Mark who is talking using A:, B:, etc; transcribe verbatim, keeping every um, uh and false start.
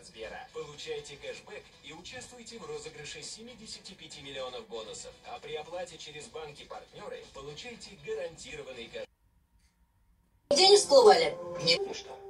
A: Сбера. Получайте кэшбэк и участвуйте в розыгрыше семидесяти пяти миллионов бонусов. А при оплате через банки-партнеры получайте гарантированный кэшбэк.
B: Где не всплывали?
C: Не, ну что?